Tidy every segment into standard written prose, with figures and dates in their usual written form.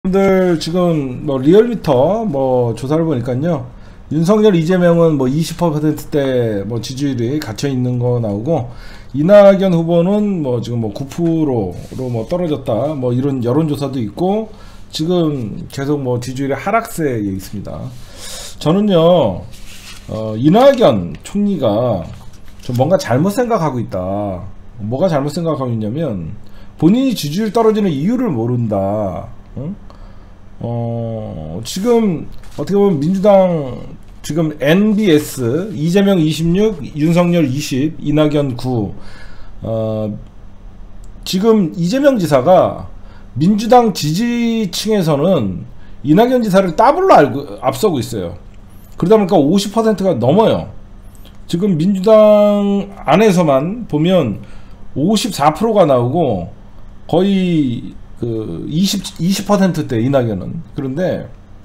들 지금 뭐 리얼미터 뭐 조사를 보니까요, 윤석열 이재명은 뭐 20%대 뭐 지지율이 갇혀 있는 거 나오고, 이낙연 후보는 뭐 지금 뭐 9%로 뭐 떨어졌다 뭐 이런 여론조사도 있고, 지금 계속 뭐 지지율이 하락세에 있습니다. 저는요, 이낙연 총리가 좀 뭔가 잘못 생각하고 있다. 뭐가 잘못 생각하고 있냐면, 본인이 지지율 떨어지는 이유를 모른다. 응? 지금 어떻게 보면 민주당 지금 NBS 이재명 26, 윤석열 20, 이낙연 9. 지금 이재명 지사가 민주당 지지층에서는 이낙연 지사를 더블로 앞서고 있어요. 그러다 보니까 50%가 넘어요. 지금 민주당 안에서만 보면 54%가 나오고 거의 그 20%대 이낙연은. 그런데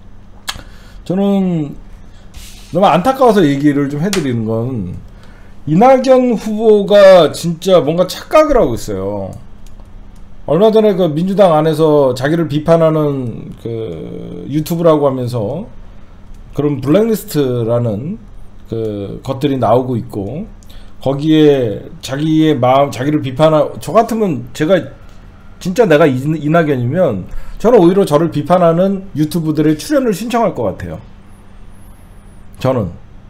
저는 너무 안타까워서 얘기를 좀 해드리는 건, 이낙연 후보가 진짜 뭔가 착각을 하고 있어요. 얼마 전에 그 민주당 안에서 자기를 비판하는 그 유튜브라고 하면서 그런 블랙리스트라는 그 것들이 나오고 있고, 거기에 자기의 마음, 자기를 저 같으면 진짜 내가 이낙연이면 저는 오히려 저를 비판하는 유튜브들의 출연을 신청할 것 같아요. 저는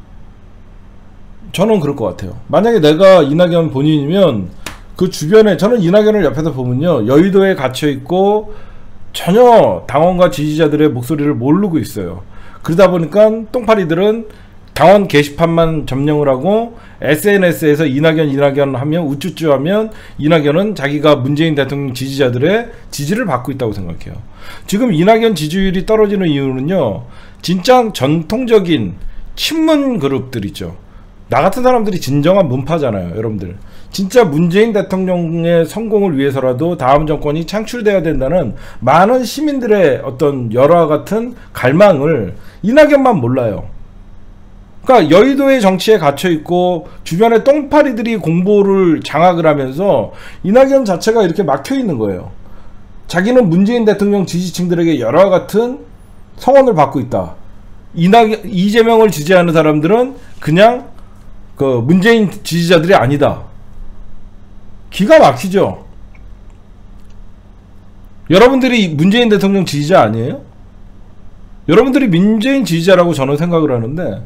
그럴 것 같아요. 만약에 내가 이낙연 본인이면 그 주변에, 저는 이낙연을 옆에서 보면요, 여의도에 갇혀있고 전혀 당원과 지지자들의 목소리를 모르고 있어요. 그러다 보니까 똥파리들은 당원 게시판만 점령을 하고 SNS에서 이낙연 하면 우쭈쭈 하면, 이낙연은 자기가 문재인 대통령 지지자들의 지지를 받고 있다고 생각해요. 지금 이낙연 지지율이 떨어지는 이유는요, 진짜 전통적인 친문 그룹들 있죠. 나 같은 사람들이 진정한 문파잖아요, 여러분들. 진짜 문재인 대통령의 성공을 위해서라도 다음 정권이 창출돼야 된다는 많은 시민들의 어떤 열화 같은 갈망을 이낙연만 몰라요. 그러니까 여의도의 정치에 갇혀있고 주변에 똥파리들이 공보를 장악을 하면서 이낙연 자체가 이렇게 막혀있는 거예요. 자기는 문재인 대통령 지지층들에게 열화 같은 성원을 받고 있다. 이재명을 지지하는 사람들은 그냥 그 문재인 지지자들이 아니다. 기가 막히죠. 여러분들이 문재인 대통령 지지자 아니에요? 여러분들이 문재인 지지자라고 저는 생각을 하는데,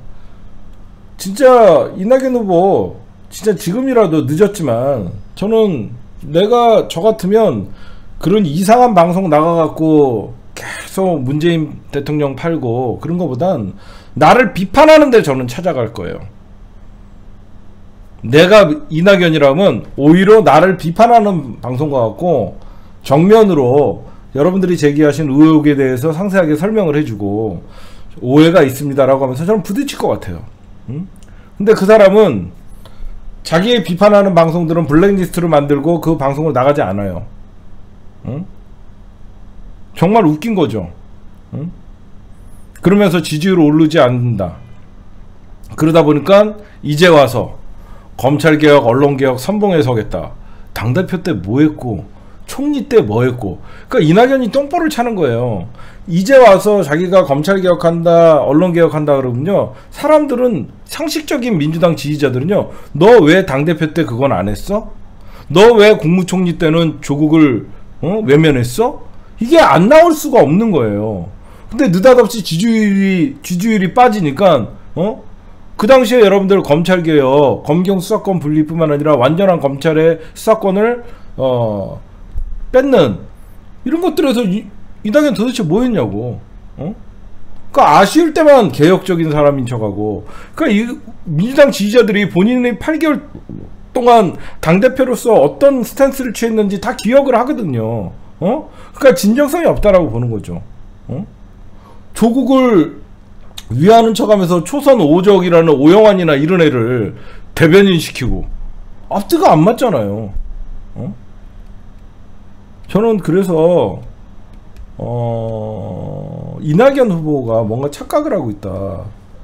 진짜 이낙연 후보 진짜 지금이라도 늦었지만, 저는 내가 저 같으면 그런 이상한 방송 나가갖고 계속 문재인 대통령 팔고 그런 거보단 나를 비판하는 데 저는 찾아갈 거예요. 내가 이낙연이라면 오히려 나를 비판하는 방송과 같고, 정면으로 여러분들이 제기하신 의혹에 대해서 상세하게 설명을 해주고, 오해가 있습니다라고 하면서 저는 부딪힐 것 같아요. 근데 그 사람은 자기의 비판하는 방송들은 블랙리스트를 만들고 그 방송을 나가지 않아요. 정말 웃긴 거죠. 그러면서 지지율 오르지 않는다. 그러다 보니까 이제 와서 검찰개혁, 언론개혁 선봉에 서겠다. 당대표 때 뭐 했고, 총리 때 뭐 했고. 그러니까 이낙연이 똥볼을 차는 거예요. 이제 와서 자기가 검찰개혁한다, 언론개혁한다 그러면요, 사람들은, 상식적인 민주당 지지자들은요, 너 왜 당대표 때 그건 안 했어? 너 왜 국무총리 때는 조국을 외면했어? 이게 안 나올 수가 없는 거예요. 근데 느닷없이 지지율이 빠지니까, 그 당시에 여러분들 검찰개혁, 검경 수사권 분리뿐만 아니라 완전한 검찰의 수사권을 뺏는 이런 것들에서 이낙연 도대체 뭐 했냐고. 그러니까 아쉬울 때만 개혁적인 사람인 척하고. 그러니까 이 민주당 지지자들이 본인의 8개월 동안 당대표로서 어떤 스탠스를 취했는지 다 기억을 하거든요. 그러니까 진정성이 없다라고 보는 거죠. 조국을 위하는 척하면서 초선 5적이라는 오영환이나 이런 애를 대변인시키고, 앞뒤가 안 맞잖아요. 저는 그래서 이낙연 후보가 뭔가 착각을 하고 있다.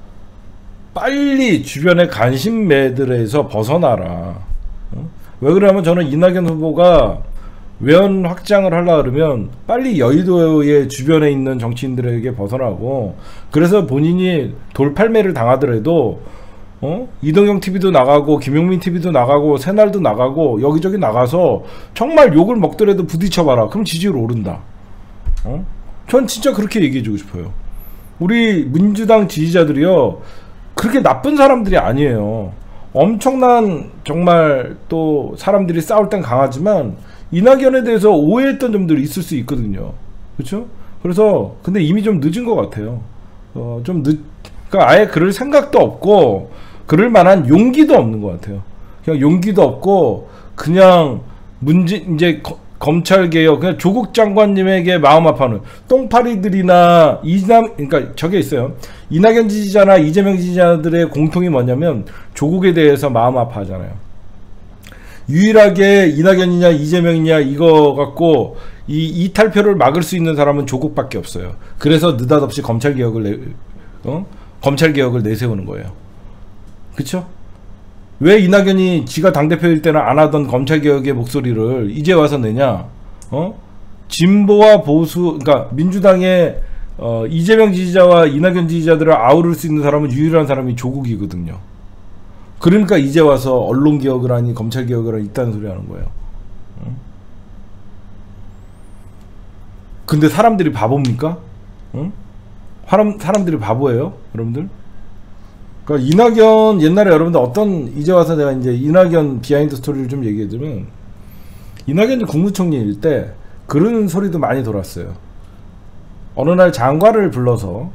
빨리 주변의 간신매들에서 벗어나라. 왜 그러냐면, 저는 이낙연 후보가 외연 확장을 하려 그러면 빨리 여의도의 주변에 있는 정치인들에게 벗어나고, 그래서 본인이 돌팔매를 당하더라도 이동영 TV도 나가고 김용민 TV도 나가고 새날도 나가고 여기저기 나가서 정말 욕을 먹더라도 부딪혀봐라. 그럼 지지율 오른다. 전 진짜 그렇게 얘기해주고 싶어요. 우리 민주당 지지자들이요, 그렇게 나쁜 사람들이 아니에요. 엄청난 정말 또 사람들이 싸울 땐 강하지만 이낙연에 대해서 오해했던 점들이 있을 수 있거든요. 그렇죠? 그래서 근데 이미 좀 늦은 것 같아요. 그러니까 아예 그럴 생각도 없고 그럴 만한 용기도 없는 것 같아요. 그냥 용기도 없고 그냥 이제 검찰 개혁, 그냥 조국 장관님에게 마음 아파하는 똥파리들이나 그러니까 저게 있어요. 이낙연 지지자나 이재명 지지자들의 공통이 뭐냐면 조국에 대해서 마음 아파하잖아요. 유일하게 이낙연이냐 이재명이냐 이거 갖고 이 이탈표를 막을 수 있는 사람은 조국밖에 없어요. 그래서 느닷없이 검찰 개혁을 내세우는 거예요. 그쵸? 왜 이낙연이 지가 당대표일 때는 안 하던 검찰개혁의 목소리를 이제 와서 내냐? 진보와 보수, 그러니까 민주당의 이재명 지지자와 이낙연 지지자들을 아우를 수 있는 사람은 유일한 사람이 조국이거든요. 그러니까 이제 와서 언론개혁을 하니 검찰개혁을 하니 있다는 소리 하는 거예요. 근데 사람들이 바보입니까? 사람들이 바보예요? 여러분들? 그러니까 이낙연, 옛날에 여러분들 이제 와서 내가 이제 이낙연 비하인드 스토리를 좀 얘기해주면, 이낙연이 국무총리일 때 그런 소리도 많이 돌았어요. 어느 날 장관을 불러서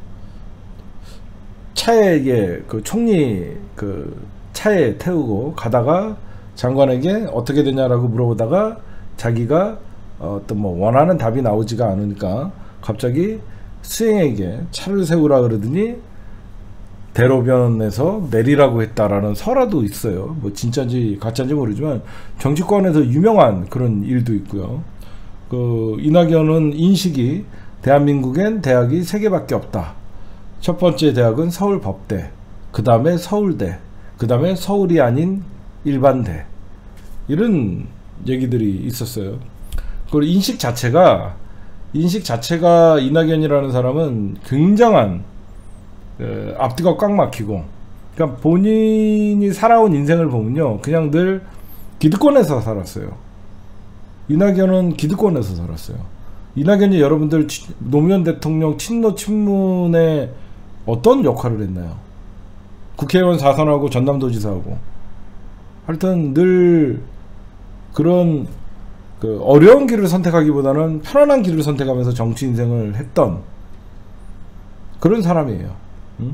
차에 그 총리 차에 태우고 가다가 장관에게 어떻게 되냐라고 물어보다가 자기가 어떤 원하는 답이 나오지가 않으니까 갑자기 수행에게 차를 세우라 그러더니 대로변에서 내리라고 했다라는 설화도 있어요. 뭐 진짜인지 가짜인지 모르지만 정치권에서 유명한 그런 일도 있고요. 이낙연은 인식이 대한민국엔 대학이 3개밖에 없다. 첫 번째 대학은 서울법대, 그 다음에 서울대, 그 다음에 서울이 아닌 일반대, 이런 얘기들이 있었어요. 그리고 인식 자체가 이낙연이라는 사람은 굉장한 앞뒤가 꽉 막히고, 그러니까 본인이 살아온 인생을 보면요, 그냥 늘 기득권에서 살았어요. 이낙연은 기득권에서 살았어요. 이낙연이 여러분들 노무현 대통령 친노 친문에 어떤 역할을 했나요? 국회의원 4선하고 전남도지사하고, 하여튼 늘 그런 어려운 길을 선택하기보다는 편안한 길을 선택하면서 정치 인생을 했던 그런 사람이에요.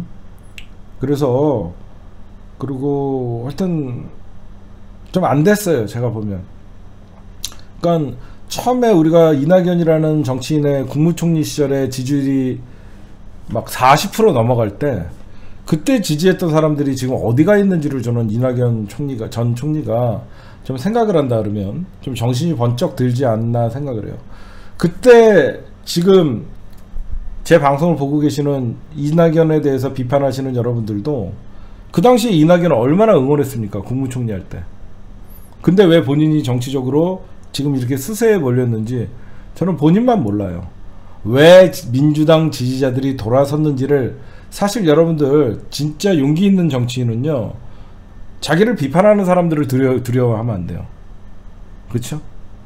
그래서 그리고 하여튼 좀 안 됐어요, 제가 보면. 그러니까 처음에 우리가 이낙연이라는 정치인의 국무총리 시절에 지지율이 막 40% 넘어갈 때, 그때 지지했던 사람들이 지금 어디가 있는지를 저는 이낙연 전 총리가 좀 생각을 한다 그러면 좀 정신이 번쩍 들지 않나 생각을 해요. 그때 지금 제 방송을 보고 계시는 이낙연에 대해서 비판하시는 여러분들도 그 당시에 이낙연을 얼마나 응원했습니까? 국무총리 할 때. 근데 왜 본인이 정치적으로 지금 이렇게 스세에 몰렸는지 저는 본인만 몰라요. 왜 민주당 지지자들이 돌아섰는지를. 사실 여러분들 진짜 용기 있는 정치인은요, 자기를 비판하는 사람들을 두려워하면 안 돼요. 그렇죠?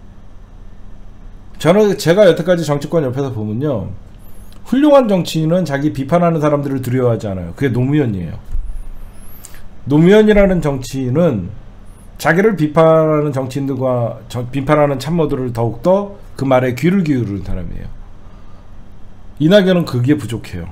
제가 여태까지 정치권 옆에서 보면요, 훌륭한 정치인은 자기 비판하는 사람들을 두려워하지 않아요. 그게 노무현이에요. 노무현이라는 정치인은 자기를 비판하는 정치인들과 비판하는 참모들을 더욱더 그 말에 귀를 기울이는 사람이에요. 이낙연은 그게 부족해요.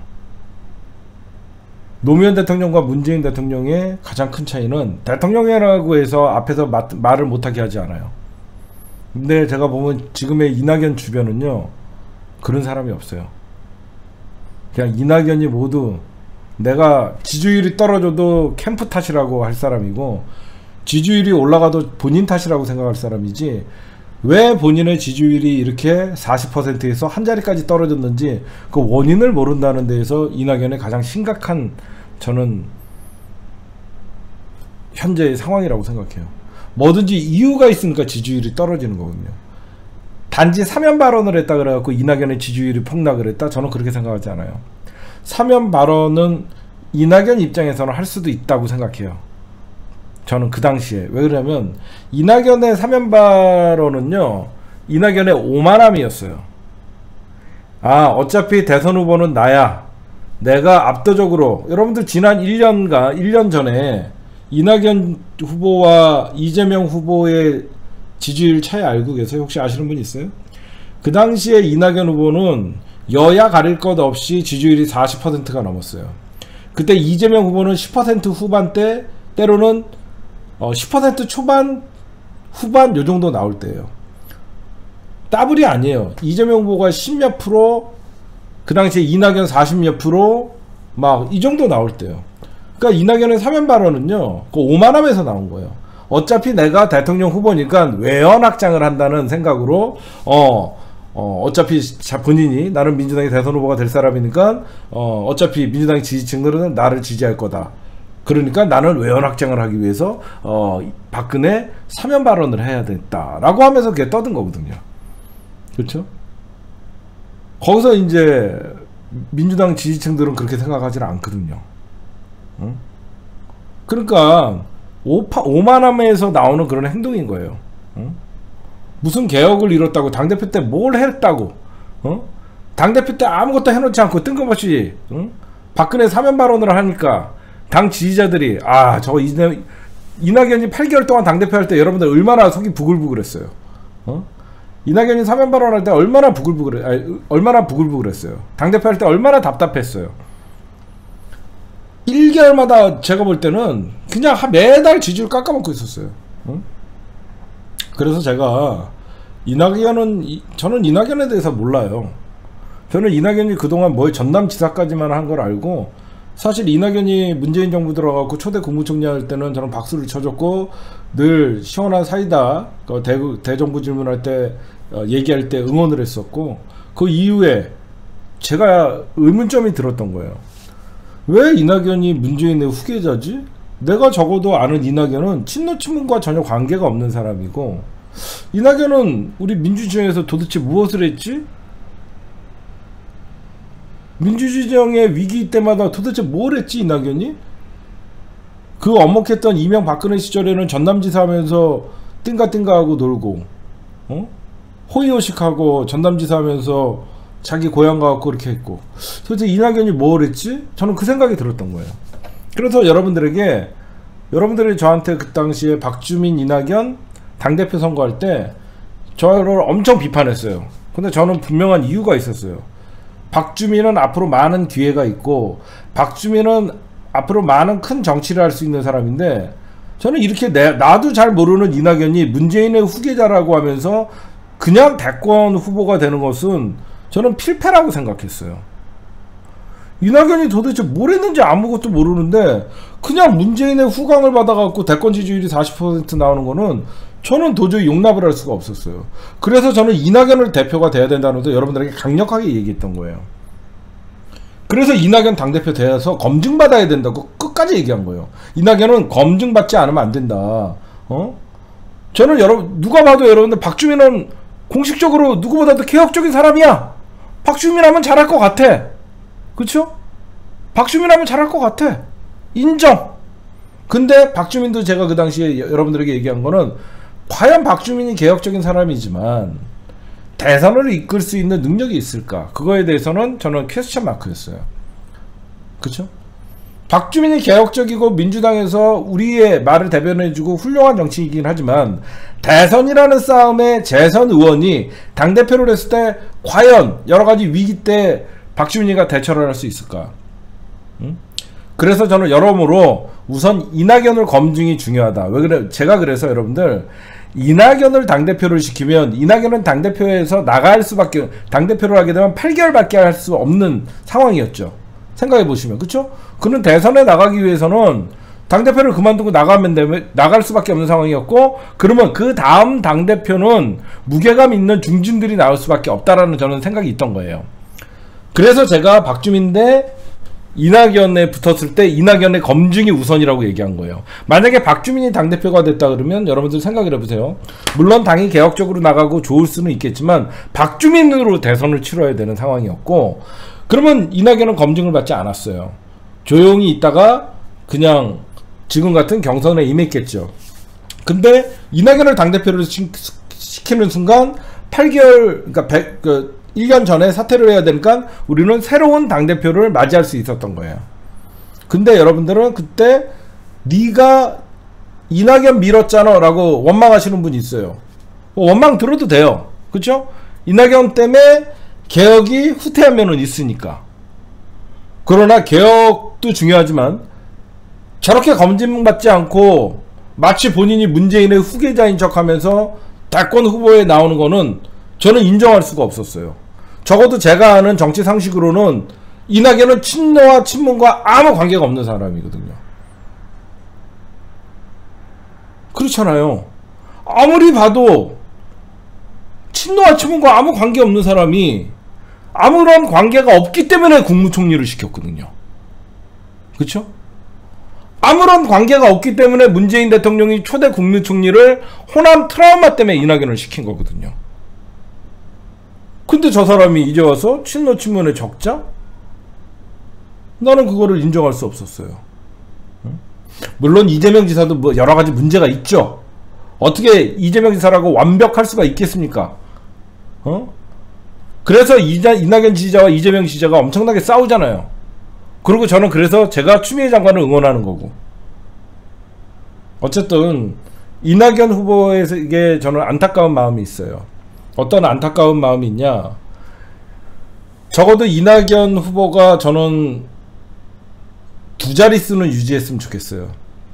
노무현 대통령과 문재인 대통령의 가장 큰 차이는 대통령이라고 해서 앞에서 말을 못하게 하지 않아요. 근데 제가 보면 지금의 이낙연 주변은요, 그런 사람이 없어요. 그냥 이낙연이 모두 내가 지지율이 떨어져도 캠프 탓이라고 할 사람이고, 지지율이 올라가도 본인 탓이라고 생각할 사람이지, 왜 본인의 지지율이 이렇게 40%에서 한 자리까지 떨어졌는지 그 원인을 모른다는 데에서 이낙연의 가장 심각한, 저는 현재의 상황이라고 생각해요. 뭐든지 이유가 있으니까 지지율이 떨어지는 거거든요. 단지 사면 발언을 했다 그래갖고 이낙연의 지지율이 폭락을 했다? 저는 그렇게 생각하지 않아요. 사면 발언은 이낙연 입장에서는 할 수도 있다고 생각해요. 저는 그 당시에. 왜 그러냐면 이낙연의 사면 발언은요, 이낙연의 오만함이었어요. 아, 어차피 대선 후보는 나야. 내가 압도적으로, 여러분들 지난 1년 전에 이낙연 후보와 이재명 후보의 지지율 차이 알고 계세요? 혹시 아시는 분 있어요? 그 당시에 이낙연 후보는 여야 가릴 것 없이 지지율이 40%가 넘었어요. 그때 이재명 후보는 10% 후반대, 때로는 10% 초반, 후반 요 정도 나올 때예요. 더블이 아니에요. 이재명 후보가 10몇 프로, 그 당시에 이낙연 40몇 프로, 막 이 정도 나올 때요. 그러니까 이낙연의 사면 발언은요, 그 오만함에서 나온 거예요. 어차피 내가 대통령 후보니까 외연 확장을 한다는 생각으로 어차피 본인이 나는 민주당의 대선 후보가 될 사람이니까 어차피 민주당의 지지층들은 나를 지지할 거다. 그러니까 나는 외연 확장을 하기 위해서 박근혜 사면 발언을 해야 됐다라고 하면서 그게 떠든 거거든요. 그렇죠? 거기서 이제 민주당 지지층들은 그렇게 생각하지 않거든요. 응? 그러니까 오만함에서 나오는 그런 행동인 거예요. 응? 무슨 개혁을 이뤘다고, 당대표 때 뭘 했다고, 당대표 때 아무것도 해놓지 않고 뜬금없이 박근혜 사면 발언을 하니까 당 지지자들이 저거 이낙연이 8개월 동안 당대표 할 때 여러분들 얼마나 속이 부글부글했어요. 이낙연이 사면 발언할 때 얼마나 부글부글했어요. 당대표 할 때 얼마나 답답했어요. 1개월마다 제가 볼 때는 그냥 매달 지지율 깎아먹고 있었어요. 그래서 제가 저는 이낙연에 대해서 몰라요. 저는 이낙연이 그동안 전남지사까지만 한 걸 알고, 사실 이낙연이 문재인 정부 들어가고 초대 국무총리 할 때는 저는 박수를 쳐줬고, 늘 시원한 사이다, 대정부 질문할 때 얘기할 때 응원을 했었고, 그 이후에 제가 의문점이 들었던 거예요. 왜 이낙연이 문재인의 후계자지? 내가 적어도 아는 이낙연은 친노친문과 전혀 관계가 없는 사람이고, 이낙연은 우리 민주주의에서 도대체 무엇을 했지? 민주주의정의 위기 때마다 도대체 뭘 했지, 이낙연이? 그 엄혹했던 이명박근혜 시절에는 전남지사 하면서 띵가띵가하고 놀고, 호의호식하고 전남지사 하면서 자기 고향 가갖고 그렇게 했고, 도대체 이낙연이 뭘 했지? 저는 그 생각이 들었던 거예요. 그래서 여러분들이 저한테 그 당시에 박주민, 이낙연 당대표 선거할 때 저를 엄청 비판했어요. 근데 저는 분명한 이유가 있었어요. 박주민은 앞으로 많은 기회가 있고, 박주민은 앞으로 많은 큰 정치를 할 수 있는 사람인데, 저는 이렇게 나도 잘 모르는 이낙연이 문재인의 후계자라고 하면서 그냥 대권 후보가 되는 것은 저는 필패라고 생각했어요. 이낙연이 도대체 뭘 했는지 아무것도 모르는데 그냥 문재인의 후광을 받아갖고 대권 지지율이 40% 나오는 거는 저는 도저히 용납을 할 수가 없었어요. 그래서 저는 이낙연을 대표가 돼야 된다는 것도 여러분들에게 강력하게 얘기했던 거예요. 그래서 이낙연 당대표 돼서 검증받아야 된다고 끝까지 얘기한 거예요. 이낙연은 검증받지 않으면 안 된다. 저는 누가 봐도 여러분들 박주민은 공식적으로 누구보다도 개혁적인 사람이야. 박주민 하면 잘할 것 같아. 그쵸? 박주민 하면 잘할 것 같아. 인정. 근데 박주민도 제가 그 당시에 여러분들에게 얘기한 거는, 과연 박주민이 개혁적인 사람이지만 대선을 이끌 수 있는 능력이 있을까? 그거에 대해서는 저는 퀘스천 마크였어요. 그쵸? 박주민이 개혁적이고 민주당에서 우리의 말을 대변해주고 훌륭한 정치이긴 하지만, 대선이라는 싸움에 재선 의원이 당대표를 했을 때 과연 여러가지 위기 때 박주민이가 대처를 할 수 있을까? 그래서 저는 여러모로 우선 이낙연을 검증이 중요하다. 왜 그래? 제가 그래서 여러분들, 이낙연을 당대표를 시키면 이낙연은 당대표에서 나갈 수밖에, 당대표를 하게 되면 8개월밖에 할 수 없는 상황이었죠. 생각해 보시면. 그쵸? 그는 대선에 나가기 위해서는 당대표를 그만두고 나갈 수밖에 없는 상황이었고, 그러면 그 다음 당대표는 무게감 있는 중진들이 나올 수밖에 없다라는 저는 생각이 있던 거예요. 그래서 제가 박주민 대 이낙연에 붙었을 때 이낙연의 검증이 우선이라고 얘기한 거예요. 만약에 박주민이 당대표가 됐다 그러면 여러분들 생각을 해보세요. 물론 당이 개혁적으로 나가고 좋을 수는 있겠지만 박주민으로 대선을 치러야 되는 상황이었고, 그러면 이낙연은 검증을 받지 않았어요. 조용히 있다가 그냥 지금 같은 경선에 임했겠죠. 근데 이낙연을 당대표로 시키는 순간 8개월, 그러니까 1년 전에 사퇴를 해야 되니까 우리는 새로운 당대표를 맞이할 수 있었던 거예요. 근데 여러분들은 그때 네가 이낙연 밀었잖아 라고 원망하시는 분이 있어요. 원망 들어도 돼요. 그쵸? 이낙연 때문에 개혁이 후퇴한 면은 있으니까. 그러나 개혁도 중요하지만 저렇게 검증받지 않고 마치 본인이 문재인의 후계자인 척하면서 대권 후보에 나오는 거는 저는 인정할 수가 없었어요. 적어도 제가 아는 정치 상식으로는 이낙연은 친노와 친문과 아무 관계가 없는 사람이거든요. 그렇잖아요. 아무리 봐도 친노와 친문과 아무 관계 없는 사람이 아무런 관계가 없기 때문에 국무총리를 시켰거든요. 그쵸? 아무런 관계가 없기 때문에 문재인 대통령이 초대 국무총리를 호남 트라우마 때문에 이낙연을 시킨 거거든요. 근데 저 사람이 이제 와서 친노 친문의 적자? 나는 그거를 인정할 수 없었어요. 물론 이재명 지사도 뭐 여러 가지 문제가 있죠. 어떻게 이재명 지사라고 완벽할 수가 있겠습니까? 그래서 이낙연 지지자와 이재명 지지자가 엄청나게 싸우잖아요. 그리고 저는 그래서 제가 추미애 장관을 응원하는 거고. 어쨌든 이낙연 후보에게 저는 안타까운 마음이 있어요. 어떤 안타까운 마음이 있냐, 적어도 이낙연 후보가 저는 2자릿수는 유지했으면 좋겠어요.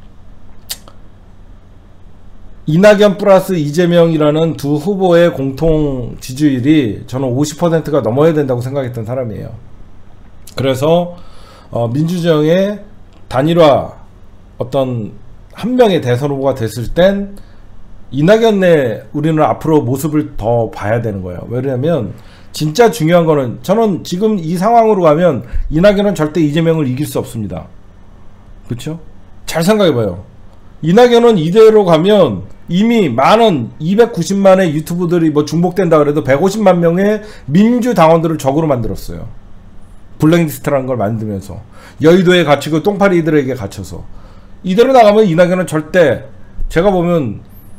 이낙연 플러스 이재명이라는 두 후보의 공통 지지율이 저는 50%가 넘어야 된다고 생각했던 사람이에요. 그래서 민주정의 단일화, 어떤 한 명의 대선 후보가 됐을 땐 이낙연의 우리는 앞으로 모습을 더 봐야 되는 거예요. 왜냐면 진짜 중요한 거는, 저는 지금 이 상황으로 가면 이낙연은 절대 이재명을 이길 수 없습니다. 그렇죠? 잘 생각해봐요. 이낙연은 이대로 가면 이미 많은 290만의 유튜브들이 뭐 중복된다 그래도 150만 명의 민주당원들을 적으로 만들었어요. 블랙리스트라는 걸 만들면서 여의도에 갇히고 똥파리들에게 갇혀서. 이대로 나가면 이낙연은 절대, 제가 보면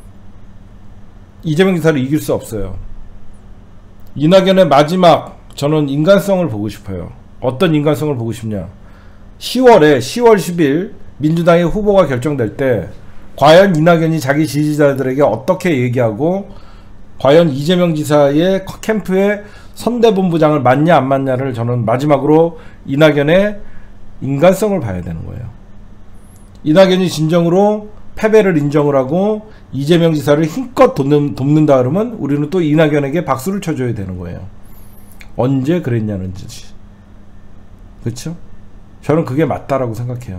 이재명 지사를 이길 수 없어요. 이낙연의 마지막, 저는 인간성을 보고 싶어요. 어떤 인간성을 보고 싶냐, 10월 10일 민주당의 후보가 결정될 때 과연 이낙연이 자기 지지자들에게 어떻게 얘기하고 과연 이재명 지사의 캠프의 선대본부장을 맞냐 안 맞냐를 저는 마지막으로 이낙연의 인간성을 봐야 되는 거예요. 이낙연이 진정으로 패배를 인정을 하고 이재명 지사를 힘껏 돕는다 그러면 우리는 또 이낙연에게 박수를 쳐줘야 되는 거예요. 언제 그랬냐는 짓이. 그렇죠? 저는 그게 맞다라고 생각해요.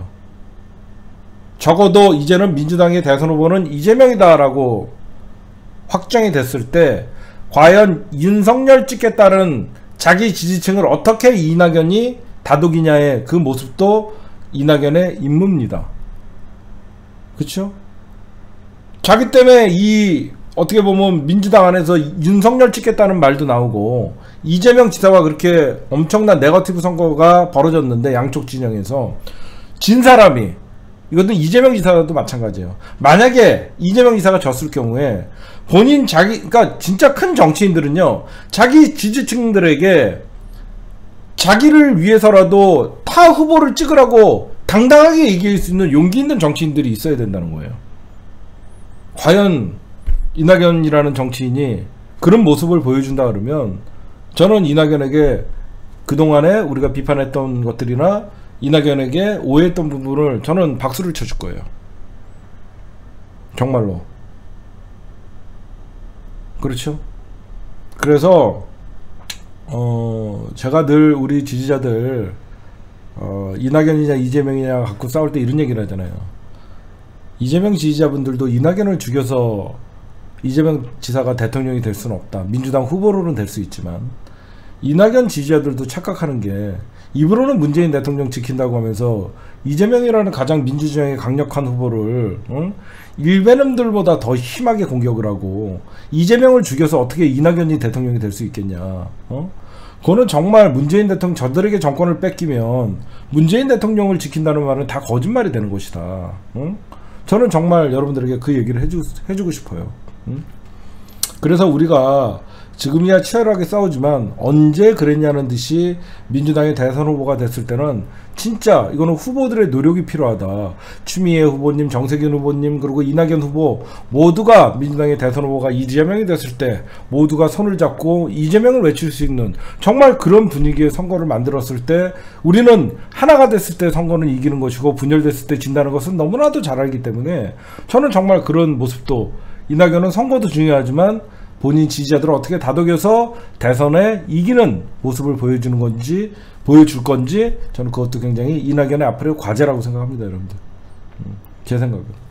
적어도 이제는 민주당의 대선 후보는 이재명이다라고 확정이 됐을 때 과연 윤석열 찍겠다는 자기 지지층을 어떻게 이낙연이 다독이냐의 그 모습도 이낙연의 임무입니다. 그쵸? 자기 때문에 이 어떻게 보면 민주당 안에서 윤석열 찍겠다는 말도 나오고 이재명 지사와 그렇게 엄청난 네거티브 선거가 벌어졌는데 양쪽 진영에서 진 사람이, 이것도 이재명 지사도 마찬가지예요. 만약에 이재명 지사가 졌을 경우에 본인 그러니까 진짜 큰 정치인들은요, 자기 지지층들에게 자기를 위해서라도 타 후보를 찍으라고 당당하게 얘기할 수 있는 용기 있는 정치인들이 있어야 된다는 거예요. 과연 이낙연이라는 정치인이 그런 모습을 보여준다 그러면 저는 이낙연에게 그동안에 우리가 비판했던 것들이나 이낙연에게 오해했던 부분을 저는 박수를 쳐줄 거예요. 정말로. 그렇죠? 그래서 제가 늘 우리 지지자들 이낙연이냐 이재명이냐 갖고 싸울 때 이런 얘기를 하잖아요. 이재명 지지자분들도 이낙연을 죽여서 이재명 지사가 대통령이 될 수는 없다. 민주당 후보로는 될 수 있지만 이낙연 지지자들도 착각하는 게 입으로는 문재인 대통령 지킨다고 하면서 이재명이라는 가장 민주주의의 강력한 후보를 일베놈들보다 더 심하게 공격을 하고 이재명을 죽여서 어떻게 이낙연이 대통령이 될 수 있겠냐. 그거는 정말 문재인 대통령 저들에게 정권을 뺏기면 문재인 대통령을 지킨다는 말은 다 거짓말이 되는 것이다. 저는 정말 여러분들에게 그 얘기를 해주고 싶어요. 그래서 우리가 지금이야 치열하게 싸우지만 언제 그랬냐는 듯이 민주당의 대선 후보가 됐을 때는 진짜 이거는 후보들의 노력이 필요하다. 추미애 후보님, 정세균 후보님, 그리고 이낙연 후보 모두가 민주당의 대선 후보가 이재명이 됐을 때 모두가 손을 잡고 이재명을 외칠 수 있는 정말 그런 분위기의 선거를 만들었을 때 우리는 하나가 됐을 때 선거는 이기는 것이고 분열됐을 때 진다는 것은 너무나도 잘 알기 때문에 저는 정말 그런 모습도 이낙연은 선거도 중요하지만 본인 지지자들을 어떻게 다독여서 대선에 이기는 모습을 보여줄 건지 저는 그것도 굉장히 이낙연의 앞으로의 과제라고 생각합니다. 여러분들 제 생각은.